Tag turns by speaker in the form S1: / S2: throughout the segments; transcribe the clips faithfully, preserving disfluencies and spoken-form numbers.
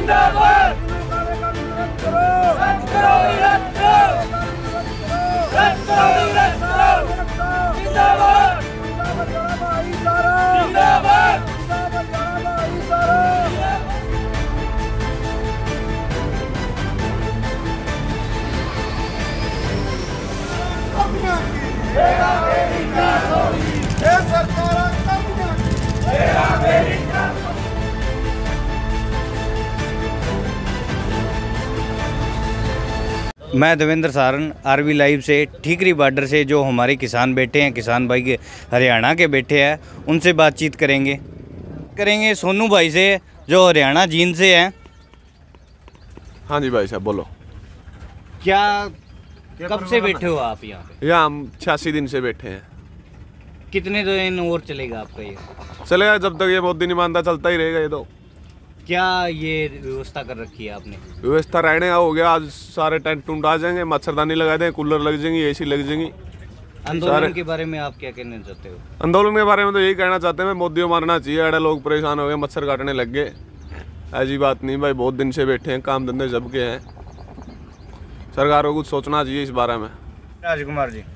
S1: जिंदाबाद रद्द करो रद्द करो रद्द करो रद्द करो जिंदाबाद जिंदाबाद
S2: मैं देवेंद्र सारन आरबी लाइव से ठीकरी बॉर्डर से जो हमारे किसान बैठे हैं, किसान भाई के हरियाणा के बैठे हैं, उनसे बातचीत करेंगे करेंगे सोनू भाई से जो हरियाणा जींद से हैं।
S3: हाँ जी भाई साहब बोलो।
S2: क्या कब से बैठे हो आप यहाँ पे?
S3: यहाँ हम छियासी दिन से बैठे हैं।
S2: कितने दिन और चलेगा आपका ये?
S3: चलेगा जब तक ये मोदी नहीं मानता, चलता ही रहेगा ये तो।
S2: क्या ये व्यवस्था कर रखी है आपने?
S3: व्यवस्था रहने का हो गया, आज सारे टेंट टूंट आ जाएंगे, मच्छरदानी लगा देंगे, कूलर लग जाएंगी, एसी लग जाएंगी।
S2: आंदोलन के बारे में आप क्या कहना चाहते हो?
S3: आंदोलन के बारे में तो यही कहना चाहते हैं, मोदी को मारना चाहिए। अड़े लोग परेशान हो गए, मच्छर काटने लग गए। ऐसी बात नहीं भाई, बहुत दिन से बैठे हैं, काम धंधे जब के हैं। सरकार को कुछ सोचना चाहिए इस बारे में।
S2: राजकुमार जी,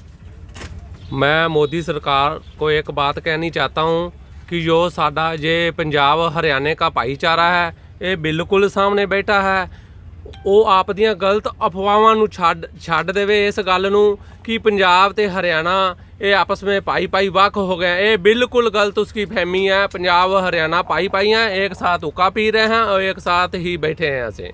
S4: मैं मोदी सरकार को एक बात कहनी चाहता हूँ कि जो साडा जे पंजाब हरियाणे का भाईचारा है, ये बिल्कुल सामने बैठा है। वो आप दियां गलत अफवाहां नूं छड्ड छड्ड देवे इस गल नूं कि पंजाब ते हरियाणा ये आपस में पाई पाई वक हो गए। ये बिल्कुल गलत उसकी फहमी है। पंजाब हरियाणा पाई पाई हैं, एक साथ हुक्का पी रहे हैं और एक साथ ही बैठे हैं ऐसे।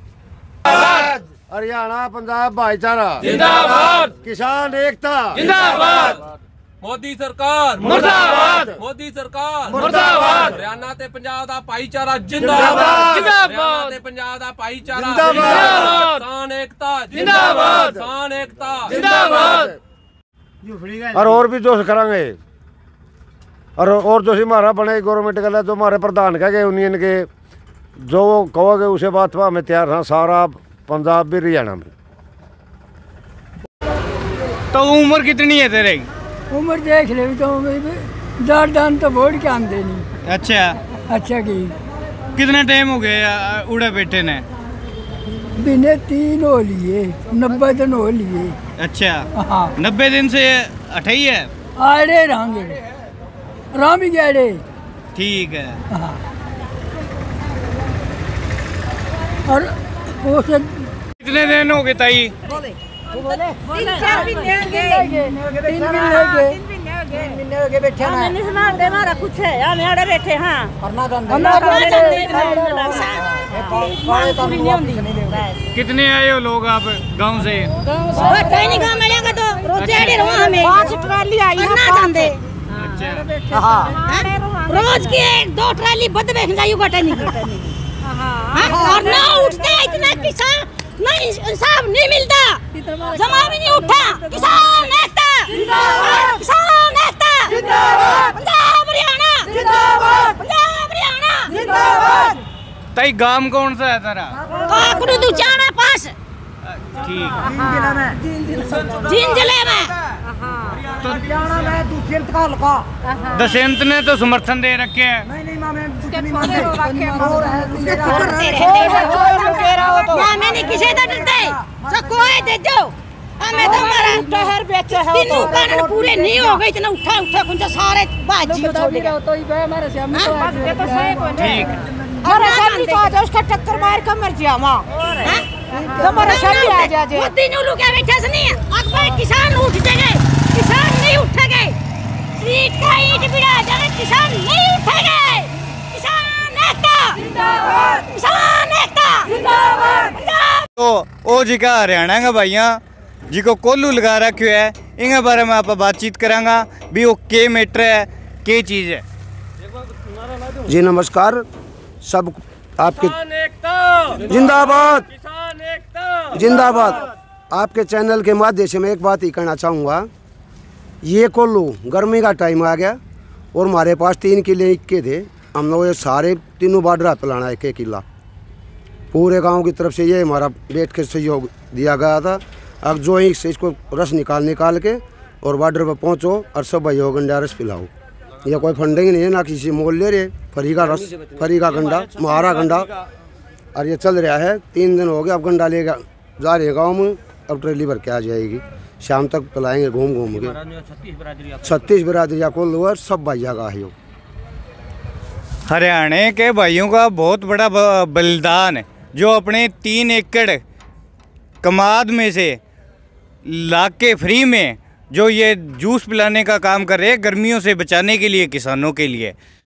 S5: हरियाणा पंजाब भाईचारा
S1: जिंदाबाद,
S5: किसान एकता
S1: जिंदाबाद,
S4: मोदी सरकार
S1: मुर्दाबाद,
S4: मोदी सरकार
S1: मुर्दाबाद,
S4: हरियाणा ते पंजाब दा भाईचारा जिंदाबाद,
S1: जिंदाबाद,
S4: हरियाणा ते पंजाब दा भाईचारा
S1: जिंदाबाद,
S4: किसान एकता
S1: जिंदाबाद,
S4: किसान एकता
S1: जिंदाबाद।
S5: और और भी जोश करेंगे। और और जो हमारा बने गवर्नमेंट का जो हमारे प्रधान कह गए यूनियन के जो वो कहोगे उसे बात पर हमें तैयार हाँ, सारा पंजाब भी हरियाणा में।
S2: तो उम्र कितनी है तेरे?
S6: उम्र देख ले तो दान दान तो वोट क्या देनी।
S2: अच्छा
S6: अच्छा की
S2: कितना टाइम हो गया उड़े बैठे ने?
S6: बिने तीन हो लिए, नब्बे दिन हो लिए।
S2: अच्छा
S6: हाँ,
S2: नब्बे दिन से अठाई है।
S6: आड़े रंगे राम ही गए।
S2: ठीक है।
S6: हाँ। और वो से
S2: कितने दिन हो गए ताई?
S6: तीन चार महीने हो गए। तीन महीने हो गए। तीन महीने हो गए बैठे ना।
S7: नहीं सुना दे हमारा कुछ है, हम आड़े बैठे। हाँ,
S6: करना धंधा
S2: कितने आए हो लोग आप गांव से?
S7: कहीं नहीं गाँव मिलेगा तो रोज आड़े रहो हमें। पांच ट्राली आई है पांच।
S2: अच्छा
S7: हाँ, रोज की एक दो ट्राली बद में जायु घटे नहीं। और ना उठते इतना किसान नहीं इंसाफ नहीं मिलता, जमा भी नहीं उठा। किसान एकता जिंदाबाद, किसान एकता जिंदाबाद, पंजाब हरियाणा जिंदाबाद, पंजाब हरियाणा जिंदाबाद।
S2: ताई गांव कौन सा है तेरा?
S7: काकड़ू तू जाना पास।
S2: ठीक
S7: जींद जिले में
S2: तो दशंत ने तो समर्थन दे रखे हैं।
S7: मैंने किसी तो डरते जो कोई दे दो हमें तो हमारा शहर बेचा है तीनों कानून पूरे नहीं हो गए। इतना उठा उठा कुछ सारे बाजी छोड़ गए तो ये हमारे से हम तो
S2: ठीक
S7: हमारा सामने तो आ जाओ, उसका टक्कर मार कर मर जाओ मां। हमारा सामने आ जा जे मोदी नु लोग बैठे से नहीं अकबर किसान उठ जाएंगे, किसान नहीं उठेंगे। सीट का ईंट बिड़ा जाए, किसान नहीं उठेंगे। किसान एकता जिंदाबाद, किसान एकता जिंदाबाद।
S2: तो ओ जी का हरियाणा का भाइयां जी को कोल्लू लगा रखे है, इनके बारे में आप बातचीत करांगा भी वो के मैटर है, के चीज़ है।
S5: जी नमस्कार सब आपके जिंदाबाद जिंदाबाद। आपके चैनल के माध्यम से मैं एक बात ही कहना चाहूँगा, ये कोल्लू गर्मी का टाइम आ गया और हमारे पास तीन किले इक्के थे। हम लोग ये सारे तीनों बॉर्डर पिलाना एक एक किला पूरे गांव की तरफ से ये हमारा बैठ के सहयोग दिया गया था। अब जो ही से इसको रस निकाल निकाल के और बॉर्डर पर पहुँचो और सब भाइयों गंडा रस पिलाओ। ये कोई फंडिंग नहीं है, ना किसी मोल ले रहे। फरी का रस, फरी का गंडा, महारा गंडा और ये चल रहा है, तीन दिन हो गए। अब गंडा लेगा जा रहे गाँव में, अब ट्रेली भर के आ जाएगी, शाम तक पिलाएंगे घूम घूम के। छत्तीस बिरादरिया को लोअर सब भैया का है।
S2: हरियाणा के भाइयों का बहुत बड़ा ब- बलिदान है, जो अपने तीन एकड़ कमाद में से ला के फ्री में जो ये जूस पिलाने का काम कर रहे हैं, गर्मियों से बचाने के लिए, किसानों के लिए।